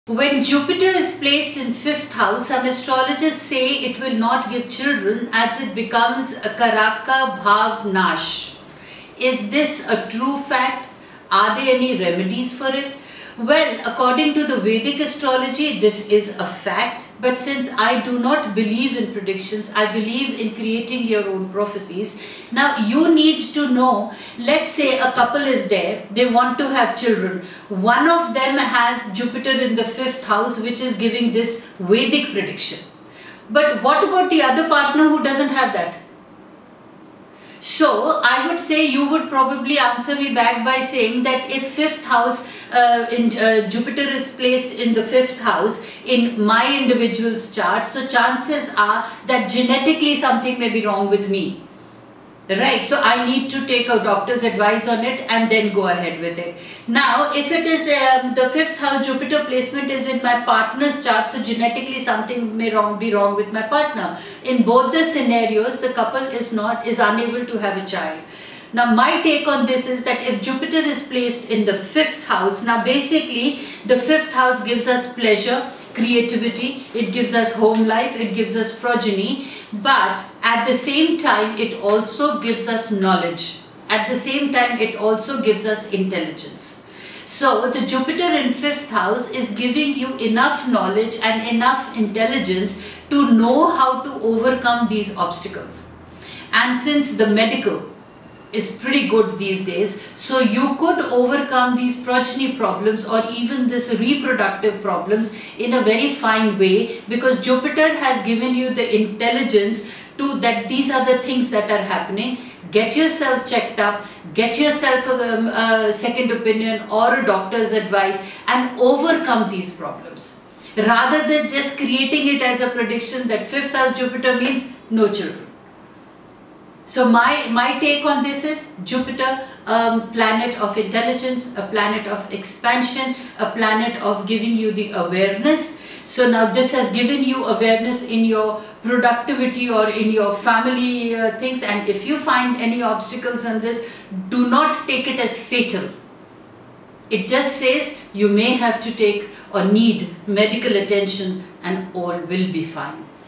When Jupiter is placed in 5th house, some astrologers say it will not give children as it becomes a Karaka Bhav Nash. Is this a true fact? Are there any remedies for it? Well, according to the Vedic astrology, this is a fact. But since I do not believe in predictions, I believe in creating your own prophecies. Now you need to know, let's say a couple is there, they want to have children. One of them has Jupiter in the 5th house, which is giving this Vedic prediction. But what about the other partner who doesn't have that? So I would say you would probably answer me back by saying that if 5th house Jupiter is placed in the 5th house in my individual's chart, so chances are that genetically something may be wrong with me. Right, so I need to take a doctor's advice on it and then go ahead with it. Now, if it is the 5th house Jupiter placement is in my partner's chart, so genetically something may be wrong with my partner. In both the scenarios, the couple is unable to have a child. Now, my take on this is that if Jupiter is placed in the 5th house, now basically the 5th house gives us pleasure, creativity, it gives us home life, it gives us progeny, but at the same time it also gives us knowledge. At the same time it also gives us intelligence. So the Jupiter in 5th house is giving you enough knowledge and enough intelligence to know how to overcome these obstacles. And since the medical is pretty good these days, so you could overcome these progeny problems or even this reproductive problems in a very fine way, because Jupiter has given you the intelligence to that these are the things that are happening. Get yourself checked up, get yourself a second opinion or a doctor's advice and overcome these problems, rather than just creating it as a prediction that 5th house Jupiter means no children. So my take on this is Jupiter, planet of intelligence, a planet of expansion, a planet of giving you the awareness. So now this has given you awareness in your productivity or in your family things, and if you find any obstacles in this, do not take it as fatal. It just says you may have to take or need medical attention and all will be fine.